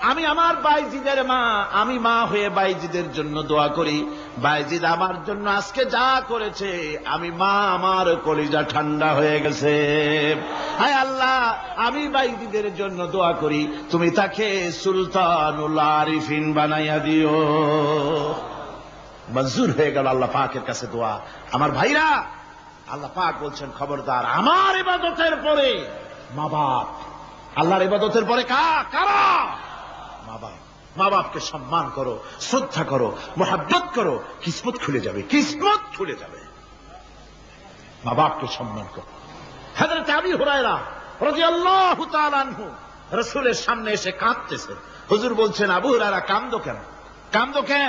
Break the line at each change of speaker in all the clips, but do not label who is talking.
আমি আমার বাইজিদের মা, আমি মা হয়ে বাইজিদের জন্য দোয়া করি। বাইজিদ আমার জন্য আজকে যা করেছে, আমি মা, আমার কলিজা ঠান্ডা হয়ে গেছে। হায় আল্লাহ, আমি বাইজিদের জন্য দোয়া করি, তুমি তাকে সুলতানুল আরিফিন বানাইয়া দিও। মঞ্জুর হয়ে গেল আল্লাহ পাকের কাছে দোয়া। আমার ভাইরা, আল্লাহ পাক বলছেন খবরদার, আমার ইবাদতের পরে মা বাপ, আল্লাহর ইবাদতের পরে কারা? মা বাপ। মা বাপকে সম্মান করো, শ্রদ্ধা করো, মোহাব্বত করো, কিসমত খুলে যাবে, কিসমত খুলে যাবে। মা বাপকে সম্মান করো। হযরত আবু হুরায়রা রাদিয়াল্লাহু তাআলা আনহু রাসূলের সামনে এসে কাঁদতেছেন। হুজুর বলছেন, আবু হুরায়রা কাঁদো কেন? কাঁদো কেন?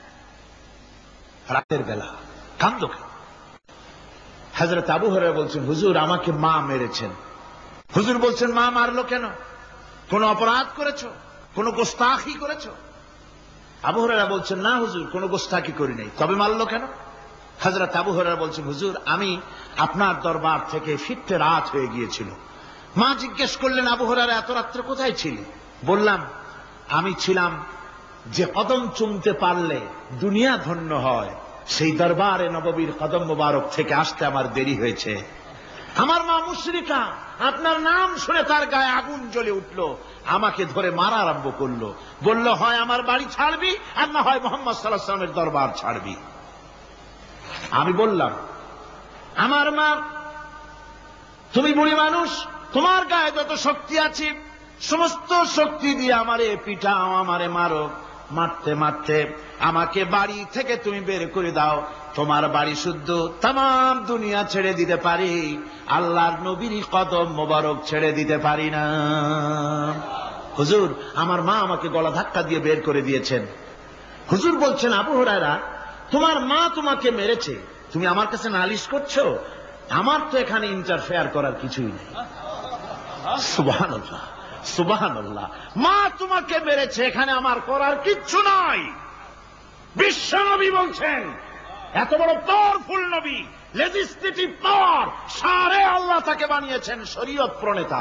রাতের বেলা কাঁদো কেন? হযরত আবু হুরায়রা বলছেন, হুজুর আমাকে মা মেরেছেন। হুজুর বলছেন, মা মারলো কেন? কোন অপরাধ করেছো? কোন গোস্তাখি করেছো? আবু হুরায়রা বলছেন, না হুজুর, কোন গোস্তাখি করি নাই, তবে মারলো কেন? হযরত আবু হুরায়রা বলছেন, হুজুর আমি আপনার দরবার থেকে ফিরতে রাত হয়ে গিয়েছিল। মা জিজ্ঞেস করলেন, আবু হুরায়রা এত রাত্রে কোথায় ছিলি? বললাম, আমি ছিলাম যে কদম চুমতে পারলে দুনিয়া ধন্য হয়, সেই দরবারে নববীর কদম মোবারক থেকে আসতে আমার দেরি হয়েছে। আমার মা মুশরিকা, আপনার নাম শুনে তার গায়ে আগুন জ্বলে উঠল, আমাকে ধরে মারা আরম্ভ করলো। বলল, হয় আমার বাড়ি ছাড়বি, আর না হয় মুহাম্মদ সাল্লাল্লাহু আলাইহি ওয়াসাল্লামের দরবার ছাড়বি। আমি বললাম, আমার মা, তুমি বুড়ি মানুষ, তোমার গায়ে যত শক্তি আছে সমস্ত শক্তি দিয়ে আমারে পিটাও, আমারে মারো। মারতে মারতে আমাকে বাড়ি থেকে তুমি বের করে দাও। তোমার বাড়ি শুদ্ধ, তামাম দুনিয়া ছেড়ে দিতে পারি, আল্লাহর নবীর কদম মোবারক ছেড়ে দিতে পারি না। হুজুর, আমার মা আমাকে গলা ধাক্কা দিয়ে বের করে দিয়েছেন। হুজুর বলছেন, আবু হুরায়রা, তোমার মা তোমাকে মেরেছে, তুমি আমার কাছে নালিশ করছো? আমার তো এখানে ইন্টারফেয়ার করার কিছুই নেই। সুবহানাল্লাহ, সুবহানাল্লাহ। মা তোমাকে মেরেছে, এখানে আমার করার কিচ্ছু নাই। বিশ্বনবী বলছেন, এত বড় পাওয়ারফুল নবী, লেজিসলেটিভ পাওয়ার, সারে আল্লাহ তাকে বানিয়েছেন শরীয়ত প্রণেতা।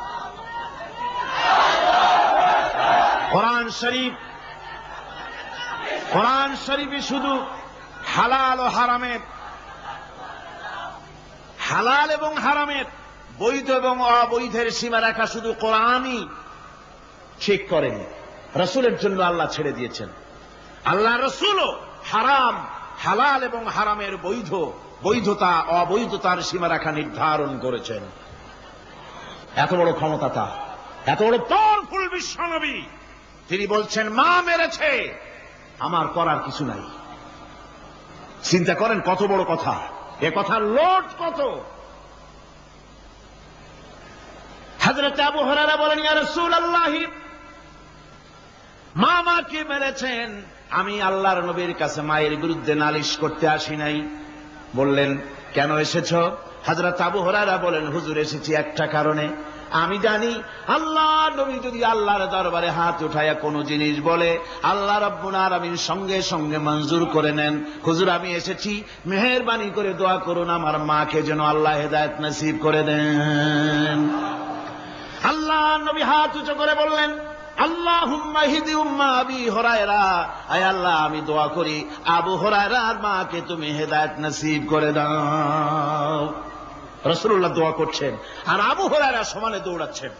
কোরআন শরীফে শুধু হালাল ও হারামের, হালাল এবং হারামের, বৈধ এবং অবৈধের সীমারেখা শুধু কোরআনই ঠিক করেনি, রাসূলের জন্য আল্লাহ ছেড়ে দিয়েছেন। আল্লাহ রাসূলও হারাম, হালাল এবং হারামের বৈধতা অবৈধতার সীমারেখা নির্ধারণ করেছেন। এত বড় ক্ষমতা তার, এত বড় পাওয়ারফুল বিশ্বনবী, তিনি বলছেন, মা মেরেছে, আমার করার কিছু নাই। চিন্তা করেন কত বড় কথা, এ কথার লোড কত। হযরত আবু হুরায়রা বলেন, ইয়া রাসূলুল্লাহ, মা মাকে মেরেছেন, আমি আল্লাহর নবীর কাছে মায়ের বিরুদ্ধে নালিশ করতে আসি নাই। বললেন, কেন এসেছ? হযরত আবু হুরায়রা বলেন, হুজুর এসেছি একটা কারণে, আমি জানি আল্লাহ নবী যদি আল্লাহর দরবারে হাত উঠায়া কোন জিনিস বলে, আল্লাহ রাব্বুল আলামিন সঙ্গে সঙ্গে মঞ্জুর করে নেন। হুজুর আমি এসেছি, মেহেরবানি করে দোয়া করুন আমার মাকে যেন আল্লাহ হেদায়েত নসিব করে দেন। আল্লাহ নবী হাত উঁচু করে বললেন, আল্লাহুম্মা হিদি উম্মা আবি হুরায়রা, আয় আল্লাহ আমি দোয়া করি আবু হুরায়রার মাকে তুমি হেদায়েত নসিব করে দাও। রাসূলুল্লাহ দোয়া করছেন আর আবু হুরায়রা সমানে দৌড়াচ্ছেন।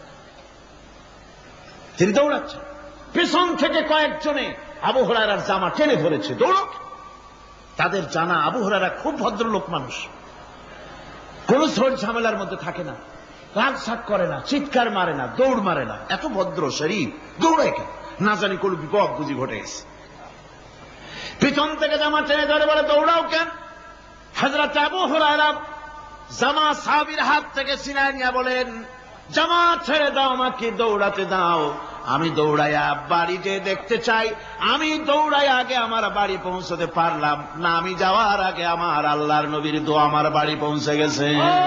তিনি দৌড়াচ্ছেন, পেছন থেকে কয়েকজনে আবু হুরায়রার জামা টেনে ধরেছে, দৌড়। তাদের জানা আবু হুরায়রা খুব ভদ্রলোক মানুষ, কোন ঝড় ঝামেলার মধ্যে থাকে না, রাগ সাগ করে না, চিৎকার মারে না, দৌড় মারে না, এত ভদ্র শরীর, দৌড়ায় কেন? না জানি কোন বিপদ বুঝি ঘটে গেছে। পিছন থেকে জামা টেনে ধরে বলে, দৌড়াও কেন? হযরত আবু হুরায়রা জামা সাহাবীর হাত থেকে ছিনায় নিয়ে বলেন, জামা ছেড়ে দাও, আমাকে দৌড়াতে দাও। আমি দৌড়াইয়া বাড়িতে দেখতে চাই, আমি দৌড়াইয়া আগে আমার বাড়ি পৌঁছতে পারলাম না, আমি যাওয়ার আগে আমার আল্লাহর নবীর দোয়া আমার বাড়ি পৌঁছে গেছে,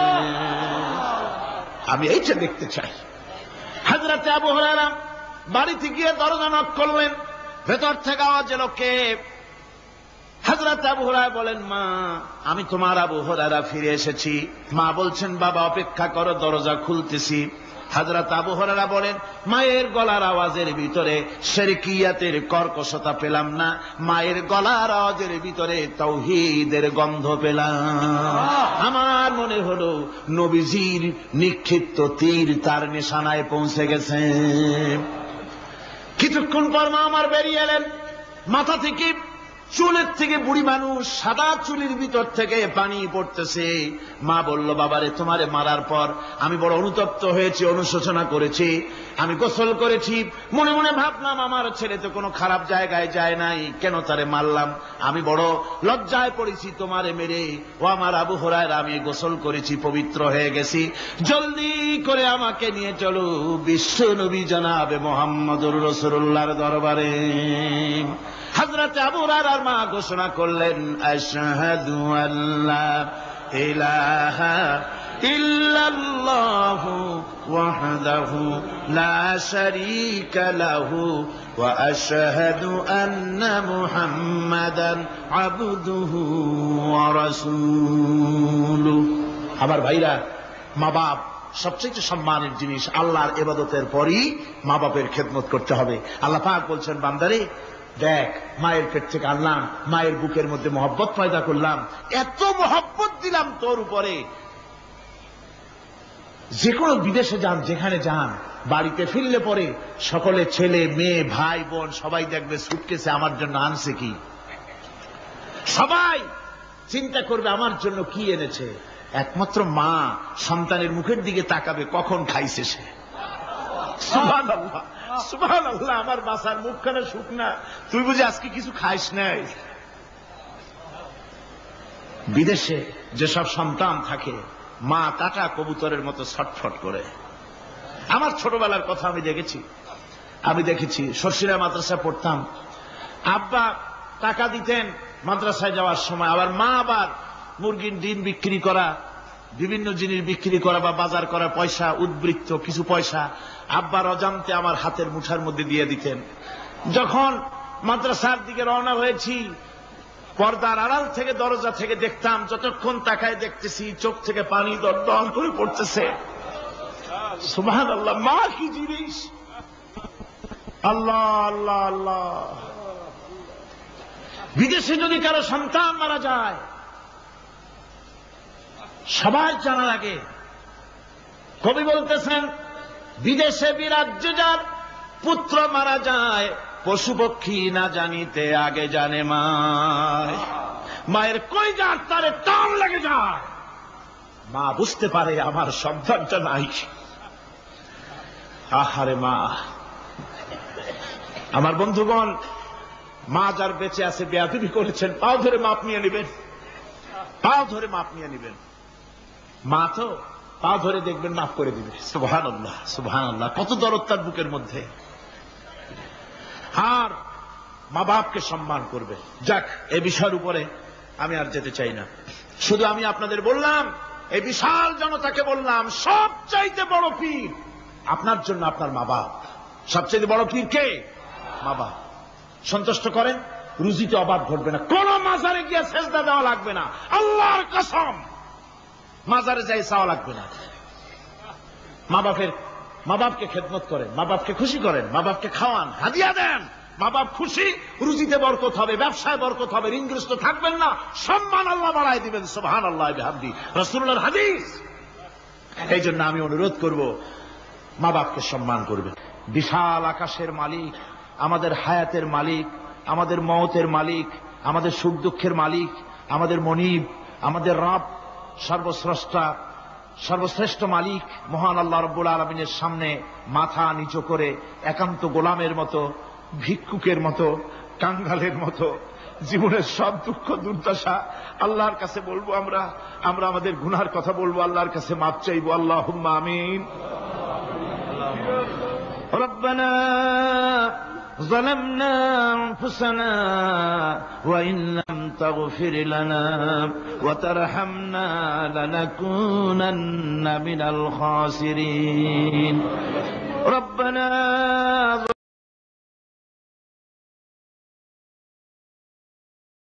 আমি এইটা দেখতে চাই। হযরত আবু হুরায়রা বাড়িতে গিয়ে দরজা নক করলেন, ভেতর থেকে আওয়াজ এলো, কে? হযরত আবু হুরায়রা বলেন, মা আমি তোমার আবু হুরায়রা ফিরে এসেছি। মা বলছেন, বাবা অপেক্ষা করো, দরজা খুলতেছি। হযরত আবু হুরায়রা বলেন, মায়ের গলার আওয়াজের ভিতরে শিরকিয়াতের কর্কশতা পেলাম না, মায়ের গলার আওয়াজের ভিতরে তাওহীদের গন্ধ পেলাম। আমার মনে হলো নবীজির নিক্ষিপ্ত তীর তার নিশানায় পৌঁছে গেছে। কিছুক্ষণ পর মা আমার বেরিয়ে এলেন। মাথা থেকে, চুলের থেকে, বুড়ি মানুষ, সাদা চুলের ভিতর থেকে পানি পড়তেছে। মা বলল, বাবারে, তোমারে মারার পর আমি বড় অনুতপ্ত হয়েছি, অনুশোচনা করেছি, আমি গোসল করেছি। মনে মনে ভাবলাম, আমার ছেলে তো কোনো খারাপ জায়গায় যায় নাই, কেন তারে মারলাম? আমি বড় লজ্জায় পড়েছি তোমারে মেরে। ও আমার আবু হুরায়রা, আমি গোসল করেছি, পবিত্র হয়ে গেছি, জলদি করে আমাকে নিয়ে চলো বিশ্ব নবী জনাবে মুহাম্মদুর রাসূলুল্লাহর দরবারে। হযরত আবু হুরায়রার মা ঘোষণা করলেন, আশহাদু আল্লা ইলাহা ইল্লাল্লাহু ওয়াহদাহু লা শারীকা লাহু ওয়া আশহাদু আন্না মুহাম্মাদান আবদুহু ওয়া রাসূলুহু। আমার ভাইরা, মা বাপ সবচেয়ে সম্মানের জিনিস। আল্লাহর ইবাদতের পরই মা বাপের খেদমত করতে হবে। আল্লাহ পাক বলছেন, বান্দারে দেখ, মায়ের পেট থেকে আনলাম, মায়ের বুকের মধ্যে মহব্বত পয়দা করলাম, এত মহব্বত দিলাম তোর উপরে, যে কোনো বিদেশে যান, যেখানে যান, বাড়িতে ফিরলে পরে সকলে, ছেলে মেয়ে ভাই বোন সবাই দেখবে সুটকেসে আমার জন্য আনছে কি। সবাই চিন্তা করবে আমার জন্য কি এনেছে। একমাত্র মা সন্তানের মুখের দিকে তাকাবে, কখন খাইছে সে। সুবহানাল্লাহ, সুবহানাল্লাহ, আমার বাসার মুখখানা শুকনা, তুই বুঝি আজকে কিছু খাইস নাই। বিদেশে যেসব সন্তান থাকে, মা কাটা কবুতরের মতো ছটফট করে। আমার ছোটবেলার কথা আমি দেখেছি, সরসিরা মাদ্রাসা পড়তাম, আব্বা টাকা দিতেন মাদ্রাসায় যাওয়ার সময়, আবার মা আবার মুরগির ডিম বিক্রি করা, বিভিন্ন জিনিস বিক্রি করা বা বাজার করা পয়সা, উদ্বৃত্ত কিছু পয়সা আব্বার অজান্তে আমার হাতের মুঠার মধ্যে দিয়ে দিতেন। যখন মাদ্রাসার দিকে রওনা হয়েছি, পর্দার আড়াল থেকে, দরজা থেকে দেখতাম, যতক্ষণ তাকায় দেখতেছি চোখ থেকে পানি দরদর করে পড়তেছে। সুবহানাল্লাহ, মা কি জিনিস! আল্লাহ আল্লাহ আল্লাহ। বিদেশে যদি কারো সন্তান মারা যায়, সবার জানা লাগে। কবি বলতেছেন, বিদেশে বিরাজ্য যার পুত্র মারা যায়, পশু পক্ষী না জানিতে আগে জানে মায়। মায়ের কই যার তারে টান লেগে যায়, মা বুঝতে পারে আমার সন্তানটা নাই। আহারে মা! আমার বন্ধুগণ, মা যার বেঁচে আছে, বেয়াদবি করেছেন, পাও ধরে মাপ নিয়ে নেবেন, পাও ধরে মাপ নিয়ে নেবেন। মা তো পা ধরে দেখবেন, মাফ করে দিবে। সুবহানাল্লাহ, সুবহানাল্লাহ, কত দরদ তার বুকের মধ্যে। আর মা বাপকে সম্মান করবে। যাক, এই বিষয়ের উপরে আমি আর যেতে চাই না। শুধু আমি আপনাদের বললাম, এই বিশাল জনতাকে বললাম, সবচাইতে বড় পীর আপনার জন্য আপনার মা বাপ। সবচাইতে বড় পীর কে? মা বাপ। সন্তুষ্ট করেন, রুজিতে অভাব ঘটবে না, কোন মাজারে গিয়ে সেজদা দেওয়া লাগবে না, আল্লাহর কসম, মাজারে যাই চাওয়া লাগবে না। মা বাপকে খেদমত করেন, মা বাপকে খুশি করেন, মা বাপকে খাওয়ান, হাদিয়া দেন, মা বাপ খুশি, রুজিতে বরকত হবে, ব্যবসায় বরকত হবে, ঋণগ্রস্ত থাকবেন না, সম্মান আল্লাহ বাড়ায় দিবেন। সুবহানাল্লাহ বিহামদি, রাসূলুল্লাহর হাদিস। এই জন্য আমি অনুরোধ করব, মা বাপকে সম্মান করবে। বিশাল আকাশের মালিক, আমাদের হায়াতের মালিক, আমাদের মওতের মালিক, আমাদের সুখ দুঃখের মালিক, আমাদের মনিব, আমাদের রব, সর্বস্রষ্টা, সর্বশ্রেষ্ঠ মালিক মহান আল্লাহ রাব্বুল আলামিনের সামনে মাথা নিচু করে একান্ত গোলামের মতো, ভিক্ষুকের মতো, কাঙ্গালের মতো জীবনের সব দুঃখ দুর্দশা আল্লাহর কাছে বলবো। আমরা আমাদের গুনার কথা বলবো, আল্লাহর কাছে মাপ চাইবো। আল্লাহুম্মা আমিন। রব্বানা ظلمنا أنفسنا وإن لم تغفر لنا وترحمنا لنكونن من الخاسرين ربنا